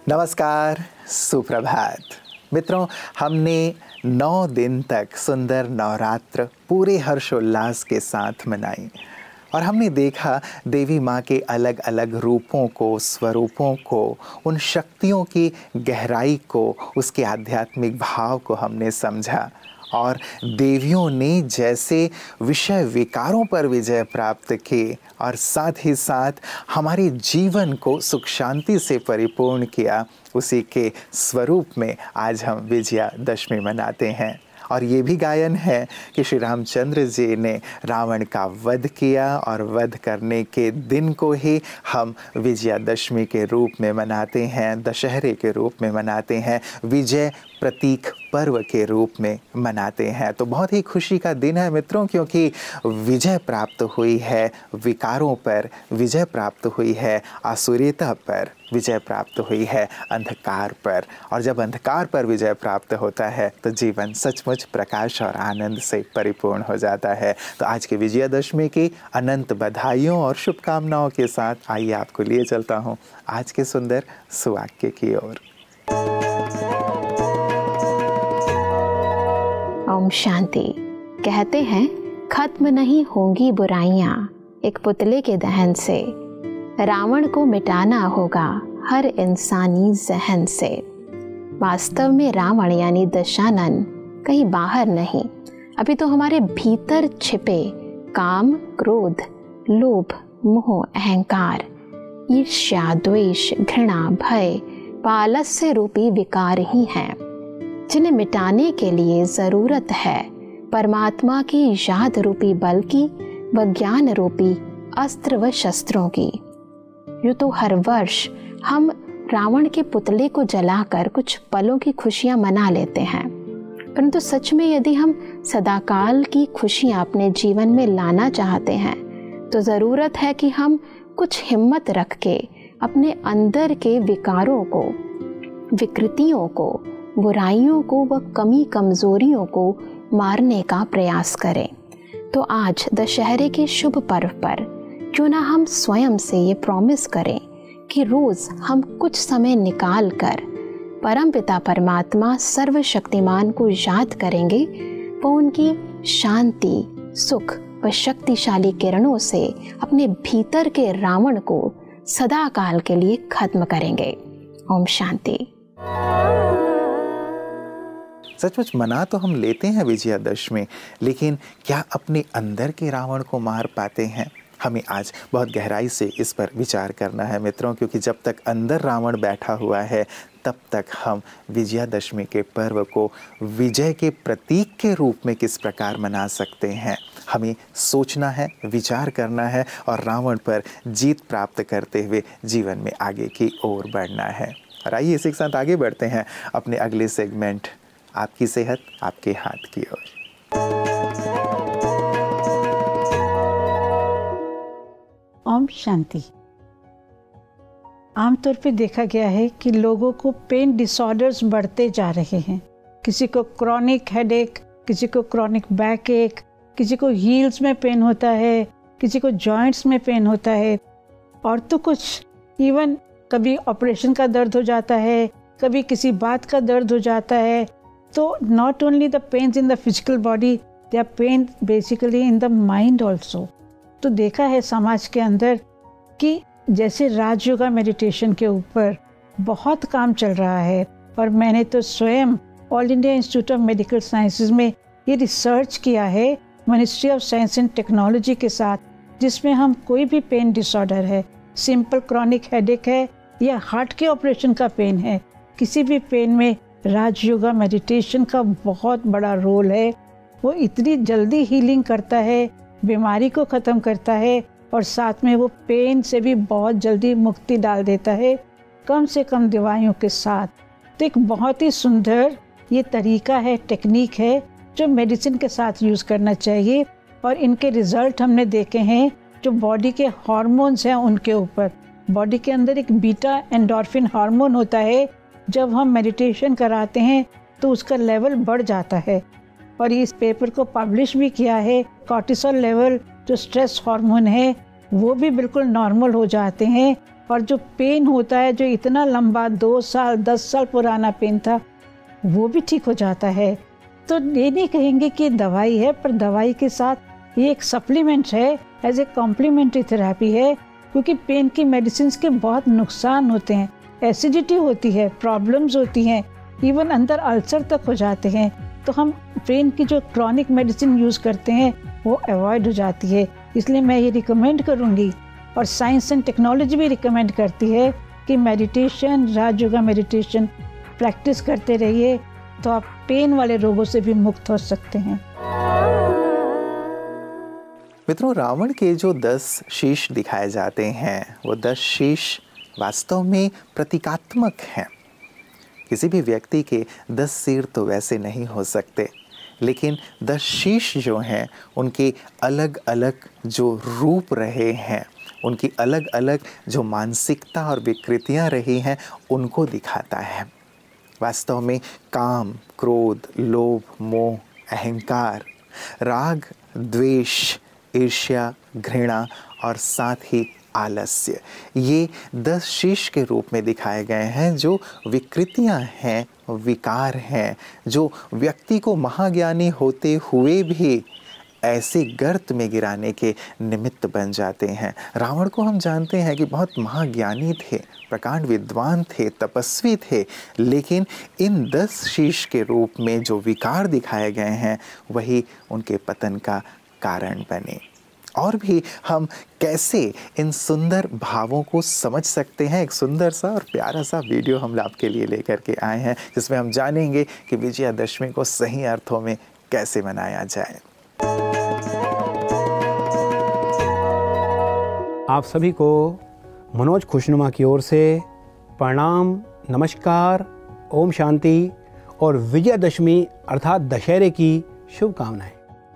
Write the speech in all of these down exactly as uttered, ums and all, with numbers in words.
नमस्कार, सुप्रभात मित्रों। हमने नौ दिन तक सुंदर नवरात्र पूरे हर्षोल्लास के साथ मनाई और हमने देखा देवी माँ के अलग अलग रूपों को, स्वरूपों को, उन शक्तियों की गहराई को, उसके आध्यात्मिक भाव को हमने समझा और देवियों ने जैसे विषय विकारों पर विजय प्राप्त की और साथ ही साथ हमारे जीवन को सुख शांति से परिपूर्ण किया, उसी के स्वरूप में आज हम विजयादशमी मनाते हैं। और ये भी गायन है कि श्री रामचंद्र जी ने रावण का वध किया और वध करने के दिन को ही हम विजयादशमी के रूप में मनाते हैं, दशहरे के रूप में मनाते हैं, विजय प्रतीक पर्व के रूप में मनाते हैं। तो बहुत ही खुशी का दिन है मित्रों, क्योंकि विजय प्राप्त हुई है विकारों पर, विजय प्राप्त हुई है आसुरीता पर, विजय प्राप्त हुई है अंधकार पर। और जब अंधकार पर विजय प्राप्त होता है तो जीवन सचमुच प्रकाश और आनंद से परिपूर्ण हो जाता है। तो आज की विजयादशमी की अनंत बधाइयों और शुभकामनाओं के साथ आइए आपको लिए चलता हूँ आज के सुंदर सुवाक्य की ओर। ओम शांति। कहते हैं खत्म नहीं होंगी बुराइयां एक पुतले के दहन से, रावण को मिटाना होगा हर इंसानी जहन से। वास्तव में रावण यानी दशानन कहीं बाहर नहीं, अभी तो हमारे भीतर छिपे काम, क्रोध, लोभ, मोह, अहंकार, ईर्ष्या, द्वेष, घृणा, भय, पालस्य रूपी विकार ही हैं, जिन्हें मिटाने के लिए जरूरत है परमात्मा की याद रूपी बल की व ज्ञान रूपी अस्त्र व शस्त्रों की। यूँ तो हर वर्ष हम रावण के पुतले को जलाकर कुछ पलों की खुशियां मना लेते हैं, परंतु सच में यदि हम सदाकाल की खुशियां अपने जीवन में लाना चाहते हैं तो ज़रूरत है कि हम कुछ हिम्मत रख के अपने अंदर के विकारों को, विकृतियों को, बुराइयों को व कमी कमज़ोरियों को मारने का प्रयास करें। तो आज दशहरे के शुभ पर्व पर क्यों ना हम स्वयं से ये प्रॉमिस करें कि रोज़ हम कुछ समय निकाल कर परमपिता परमात्मा सर्वशक्तिमान को याद करेंगे व उनकी शांति, सुख व शक्तिशाली किरणों से अपने भीतर के रावण को सदा काल के लिए खत्म करेंगे। ओम शांति। सचमुच मना तो हम लेते हैं विजयादशमी, लेकिन क्या अपने अंदर के रावण को मार पाते हैं? हमें आज बहुत गहराई से इस पर विचार करना है मित्रों, क्योंकि जब तक अंदर रावण बैठा हुआ है तब तक हम विजयादशमी के पर्व को विजय के प्रतीक के रूप में किस प्रकार मना सकते हैं। हमें सोचना है, विचार करना है और रावण पर जीत प्राप्त करते हुए जीवन में आगे की ओर बढ़ना है। और आइए इसी के साथ आगे बढ़ते हैं अपने अगले सेगमेंट आपकी सेहत आपके हाथ की ओर। ओम शांति। आमतौर पे देखा गया है कि लोगों को पेन डिसऑर्डर्स बढ़ते जा रहे हैं। किसी को क्रॉनिक हेडेक, किसी को क्रॉनिक बैक एक, किसी को हील्स में पेन होता है, किसी को जॉइंट्स में पेन होता है, और तो कुछ इवन कभी ऑपरेशन का दर्द हो जाता है, कभी किसी बात का दर्द हो जाता है। तो not only the pains in the physical body, they are pain basically in the mind also. तो देखा है समाज के अंदर कि जैसे राजयोगा मेडिटेशन के ऊपर बहुत काम चल रहा है, और मैंने तो स्वयं All India Institute of Medical Sciences में ये रिसर्च किया है Ministry of Science and Technology के साथ, जिसमें हम कोई भी पेन डिसऑर्डर है, सिंपल क्रॉनिक हेडेक है या हार्ट के ऑपरेशन का पेन है, किसी भी पेन में राजयोगा मेडिटेशन का बहुत बड़ा रोल है। वो इतनी जल्दी हीलिंग करता है, बीमारी को ख़त्म करता है और साथ में वो पेन से भी बहुत जल्दी मुक्ति डाल देता है, कम से कम दवाइयों के साथ। तो एक बहुत ही सुंदर ये तरीका है, टेक्निक है, जो मेडिसिन के साथ यूज़ करना चाहिए। और इनके रिज़ल्ट हमने देखे हैं जो बॉडी के हार्मोन्स हैं उनके ऊपर। बॉडी के अंदर एक बीटा एंडोर्फिन हार्मोन होता है, जब हम मेडिटेशन कराते हैं तो उसका लेवल बढ़ जाता है। और इस पेपर को पब्लिश भी किया है। कॉर्टिसोल लेवल जो स्ट्रेस हार्मोन है वो भी बिल्कुल नॉर्मल हो जाते हैं और जो पेन होता है, जो इतना लंबा दो साल दस साल पुराना पेन था, वो भी ठीक हो जाता है। तो ये नहीं कहेंगे कि दवाई है, पर दवाई के साथ ये एक सप्लीमेंट है, एज ए कॉम्प्लीमेंट्री थेरेपी है, क्योंकि पेन की मेडिसिन के बहुत नुकसान होते हैं। एसिडिटी होती है, प्रॉब्लम्स होती हैं, इवन अंदर अल्सर तक हो जाते हैं। तो हम पेन की जो क्रॉनिक मेडिसिन यूज़ करते हैं वो अवॉइड हो जाती है। इसलिए मैं ये रिकमेंड करूँगी, और साइंस एंड टेक्नोलॉजी भी रिकमेंड करती है कि meditation, Raj yoga meditation practice करते रहिए, तो आप पेन वाले रोगों से भी मुक्त हो सकते हैं। मित्रों, रावण के जो दस शीश दिखाए जाते हैं, वो दस शीश वास्तव में प्रतीकात्मक हैं। किसी भी व्यक्ति के दस सिर तो वैसे नहीं हो सकते, लेकिन दस शीश जो हैं उनके अलग अलग जो रूप रहे हैं, उनकी अलग अलग जो मानसिकता और विकृतियां रही हैं, उनको दिखाता है। वास्तव में काम, क्रोध, लोभ, मोह, अहंकार, राग, द्वेष, ईर्ष्या, घृणा और साथ ही आलस्य, ये दस शीश के रूप में दिखाए गए हैं, जो विकृतियां हैं, विकार हैं, जो व्यक्ति को महाज्ञानी होते हुए भी ऐसे गर्त में गिराने के निमित्त बन जाते हैं। रावण को हम जानते हैं कि बहुत महाज्ञानी थे, प्रकांड विद्वान थे, तपस्वी थे, लेकिन इन दस शीश के रूप में जो विकार दिखाए गए हैं, वही उनके पतन का कारण बने। और भी हम कैसे इन सुंदर भावों को समझ सकते हैं, एक सुंदर सा और प्यारा सा वीडियो हम आपके लिए लेकर के आए हैं, जिसमें हम जानेंगे कि विजयादशमी को सही अर्थों में कैसे मनाया जाए। आप सभी को मनोज खुशनुमा की ओर से प्रणाम, नमस्कार, ओम शांति और विजयादशमी अर्थात दशहरे की शुभकामनाएं।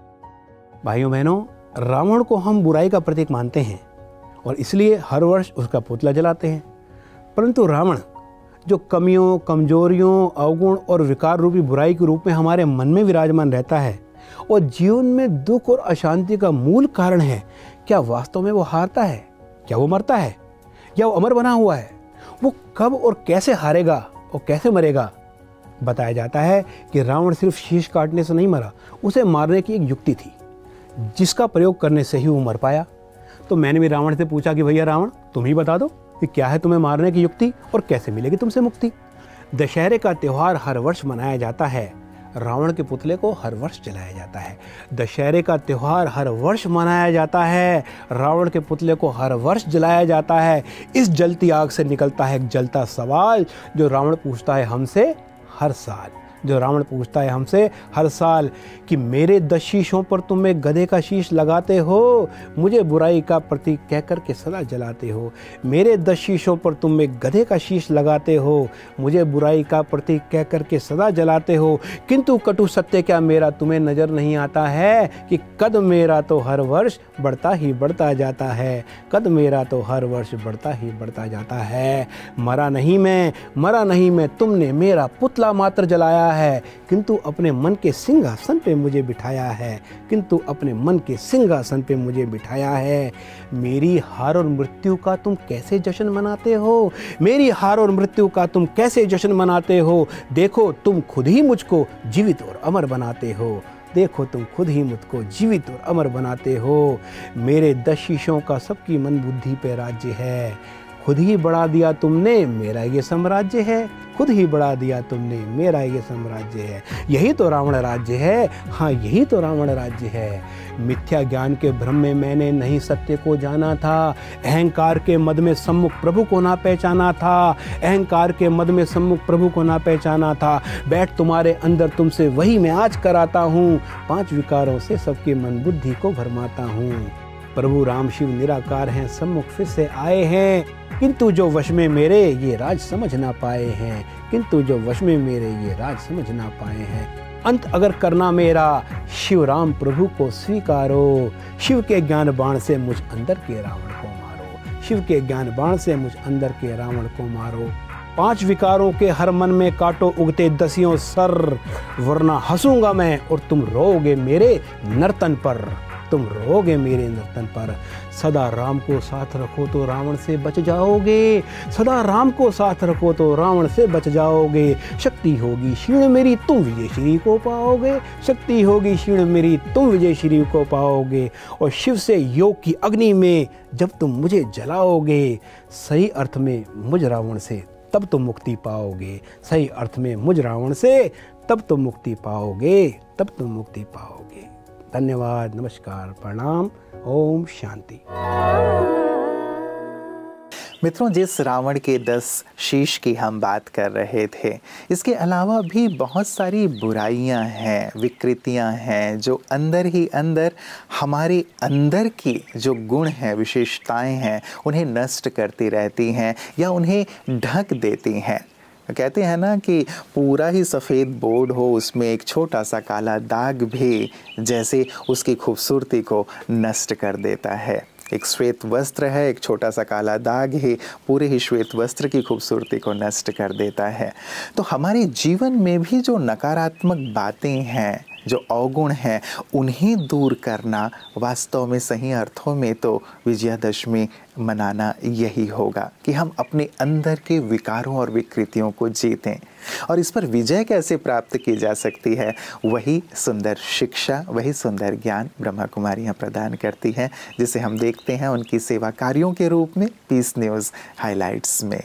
भाइयों बहनों, रावण को हम बुराई का प्रतीक मानते हैं और इसलिए हर वर्ष उसका पुतला जलाते हैं। परंतु रावण जो कमियों, कमजोरियों, अवगुण और विकार रूपी बुराई के रूप में हमारे मन में विराजमान रहता है और जीवन में दुख और अशांति का मूल कारण है, क्या वास्तव में वो हारता है? क्या वो मरता है? या वो अमर बना हुआ है? वो कब और कैसे हारेगा और कैसे मरेगा? बताया जाता है कि रावण सिर्फ शीश काटने से नहीं मरा, उसे मारने की एक युक्ति थी जिसका प्रयोग करने से ही वो मर पाया। तो मैंने भी रावण से पूछा कि भैया रावण, तुम ही बता दो कि क्या है तुम्हें मारने की युक्ति और कैसे मिलेगी तुमसे मुक्ति। दशहरे का त्यौहार हर वर्ष मनाया जाता है, रावण के पुतले को हर वर्ष जलाया जाता है। दशहरे का त्यौहार हर वर्ष मनाया जाता है, रावण के पुतले को हर वर्ष जलाया जाता है। इस जलती आग से निकलता है एक जलता सवाल जो रावण पूछता है हमसे हर साल जो रावण पूछता है हमसे हर साल कि मेरे दस शीशों पर तुम एक गधे का शीश लगाते हो, मुझे बुराई का प्रतीक कहकर के सदा जलाते हो। मेरे दस शीशों पर तुम एक गधे का शीश लगाते हो, मुझे बुराई का प्रतीक कहकर के सदा जलाते हो। किंतु कटु सत्य क्या मेरा तुम्हें नजर नहीं आता है कि कद मेरा तो हर वर्ष बढ़ता ही बढ़ता जाता है, कद मेरा तो हर वर्ष बढ़ता ही बढ़ता जाता है। मरा नहीं मैं, मरा नहीं मैं, तुमने मेरा पुतला मात्र जलाया है, किंतु अपने मन के सिंहासन पे मुझे बिठाया है, किंतु अपने मन के सिंहासन पे मुझे बिठाया है। मेरी हार और मृत्यु का तुम कैसे जश्न मनाते हो, मेरी हार और मृत्यु का तुम कैसे जश्न मनाते हो। देखो तुम खुद ही मुझको जीवित और अमर बनाते हो, देखो तुम खुद ही मुझको जीवित और अमर बनाते हो। मेरे दस शीशों का सबकी मन बुद्धि पे राज्य है, खुद ही बढ़ा दिया तुमने मेरा ये साम्राज्य है, खुद ही बढ़ा दिया तुमने मेरा ये साम्राज्य है। यही तो रावण राज्य है, हाँ यही तो रावण राज्य है। मिथ्या ज्ञान के भ्रम में मैंने नहीं सत्य को जाना था, अहंकार के मद में सम्मुख प्रभु को ना पहचाना था, अहंकार के मद में सम्मुख प्रभु को ना पहचाना था। बैठ तुम्हारे अंदर तुमसे वही मैं आज कराता हूँ, पांच विकारों से सबके मन बुद्धि को भरमाता हूँ। प्रभु राम शिव निराकार हैं, सम्मुख फिर से आए हैं, किंतु जो वश में मेरे ये राज समझ ना पाए हैं, किंतु जो वश में मेरे ये राज समझ ना पाए हैं। अंत अगर करना मेरा शिव राम प्रभु को स्वीकारो, शिव के ज्ञान बाण से मुझ अंदर के रावण को मारो, शिव के ज्ञान बाण से मुझ अंदर के रावण को मारो। पांच विकारों के हर मन में काटो उगते दसियों सर, वरना हंसूंगा मैं और तुम रोओगे मेरे नर्तन पर। तुम रहोगे मेरे नर्तन पर। सदा राम को साथ रखो तो रावण से बच जाओगे, सदा राम को साथ रखो तो रावण से बच जाओगे। शक्ति होगी क्षीण मेरी तुम विजय श्री को पाओगे, शक्ति होगी क्षीण मेरी तुम विजय श्री को पाओगे। और शिव से योग की अग्नि में जब तुम मुझे जलाओगे, सही अर्थ में मुझ रावण से तब तुम मुक्ति पाओगे, सही अर्थ में मुझ रावण से तब तुम मुक्ति पाओगे, तब तुम मुक्ति पाओगे। धन्यवाद, नमस्कार, प्रणाम, ओम शांति। मित्रों, जिस रावण के दस शीश की हम बात कर रहे थे, इसके अलावा भी बहुत सारी बुराइयां हैं, विकृतियां हैं जो अंदर ही अंदर हमारे अंदर की जो गुण हैं, विशेषताएं हैं, उन्हें नष्ट करती रहती हैं या उन्हें ढक देती हैं। कहते हैं ना कि पूरा ही सफ़ेद बोर्ड हो, उसमें एक छोटा सा काला दाग भी जैसे उसकी खूबसूरती को नष्ट कर देता है। एक श्वेत वस्त्र है, एक छोटा सा काला दाग ही पूरे ही श्वेत वस्त्र की खूबसूरती को नष्ट कर देता है। तो हमारे जीवन में भी जो नकारात्मक बातें हैं, जो अवगुण हैं, उन्हें दूर करना वास्तव में सही अर्थों में तो विजयादशमी मनाना यही होगा कि हम अपने अंदर के विकारों और विकृतियों को जीतें। और इस पर विजय कैसे प्राप्त की जा सकती है, वही सुंदर शिक्षा, वही सुंदर ज्ञान ब्रह्मा कुमारियाँ प्रदान करती हैं, जिसे हम देखते हैं उनकी सेवा कार्यों के रूप में पीस न्यूज़ हाइलाइट्स में।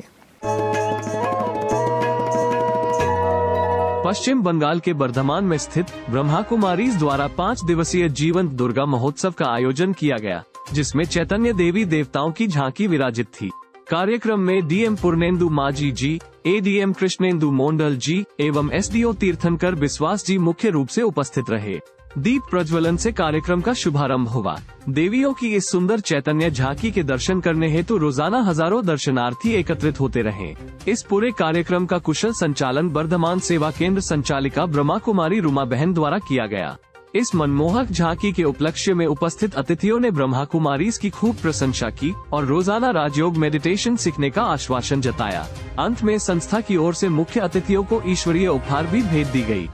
पश्चिम बंगाल के बर्धमान में स्थित ब्रह्मा कुमारीज द्वारा पाँच दिवसीय जीवंत दुर्गा महोत्सव का आयोजन किया गया, जिसमें चैतन्य देवी देवताओं की झांकी विराजित थी। कार्यक्रम में डीएम पूर्णेंदु माजी जी, एडीएम कृष्णेंदु मोंडल जी एवं एसडीओ तीर्थंकर बिस्वास जी मुख्य रूप से उपस्थित रहे। दीप प्रज्वलन से कार्यक्रम का शुभारंभ हुआ। देवियों की इस सुंदर चैतन्य झांकी के दर्शन करने हेतु रोजाना हजारों दर्शनार्थी एकत्रित होते रहे। इस पूरे कार्यक्रम का कुशल संचालन बर्धमान सेवा केंद्र संचालिका ब्रह्मा कुमारी रुमा बहन द्वारा किया गया। इस मनमोहक झांकी के उपलक्ष्य में उपस्थित अतिथियों ने ब्रह्मा कुमारीज की खूब प्रशंसा की और रोजाना राजयोग मेडिटेशन सीखने का आश्वासन जताया। अंत में संस्था की ओर से मुख्य अतिथियों को ईश्वरीय उपहार भी भेंट दी गई।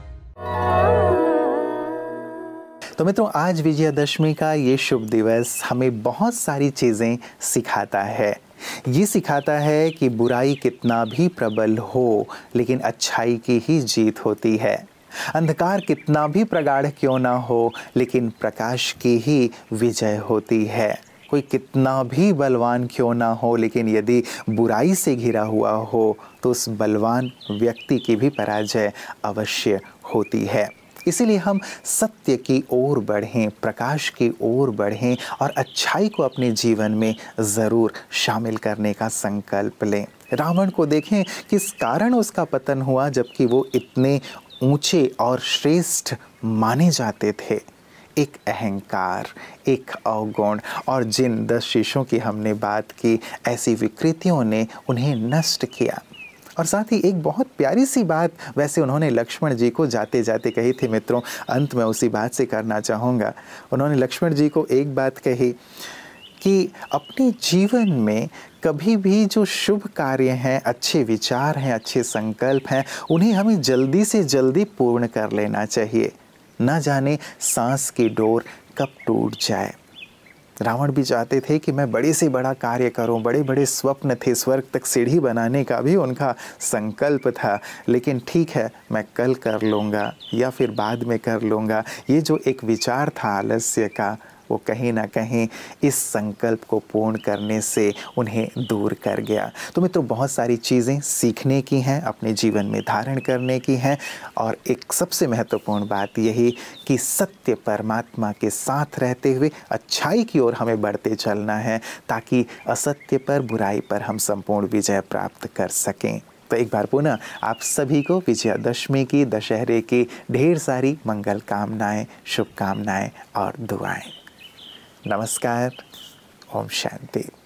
तो मित्रों, आज विजयादशमी का ये शुभ दिवस हमें बहुत सारी चीज़ें सिखाता है। ये सिखाता है कि बुराई कितना भी प्रबल हो, लेकिन अच्छाई की ही जीत होती है। अंधकार कितना भी प्रगाढ़ क्यों ना हो, लेकिन प्रकाश की ही विजय होती है। कोई कितना भी बलवान क्यों ना हो, लेकिन यदि बुराई से घिरा हुआ हो तो उस बलवान व्यक्ति की भी पराजय अवश्य होती है। इसीलिए हम सत्य की ओर बढ़ें, प्रकाश की ओर बढ़ें और अच्छाई को अपने जीवन में ज़रूर शामिल करने का संकल्प लें। रावण को देखें किस कारण उसका पतन हुआ, जबकि वो इतने ऊंचे और श्रेष्ठ माने जाते थे। एक अहंकार, एक अवगुण और जिन दस शीशों की हमने बात की, ऐसी विकृतियों ने उन्हें नष्ट किया। और साथ ही एक बहुत प्यारी सी बात वैसे उन्होंने लक्ष्मण जी को जाते जाते कही थी। मित्रों, अंत में उसी बात से करना चाहूँगा। उन्होंने लक्ष्मण जी को एक बात कही कि अपने जीवन में कभी भी जो शुभ कार्य हैं, अच्छे विचार हैं, अच्छे संकल्प हैं, उन्हें हमें जल्दी से जल्दी पूर्ण कर लेना चाहिए। न जाने सांस की डोर कब टूट जाए। रावण भी चाहते थे कि मैं बड़े से बड़ा कार्य करूं, बड़े बड़े स्वप्न थे, स्वर्ग तक सीढ़ी बनाने का भी उनका संकल्प था, लेकिन ठीक है, मैं कल कर लूँगा या फिर बाद में कर लूँगा, ये जो एक विचार था आलस्य का, वो कहीं ना कहीं इस संकल्प को पूर्ण करने से उन्हें दूर कर गया। तो मित्रों, बहुत सारी चीज़ें सीखने की हैं, अपने जीवन में धारण करने की हैं, और एक सबसे महत्वपूर्ण बात यही कि सत्य परमात्मा के साथ रहते हुए अच्छाई की ओर हमें बढ़ते चलना है, ताकि असत्य पर, बुराई पर हम संपूर्ण विजय प्राप्त कर सकें। तो एक बार पुनः आप सभी को विजयादशमी की, दशहरे की ढेर सारी मंगल कामनाएं, शुभकामनाएं और दुआएं। नमस्कार, ओम शांति।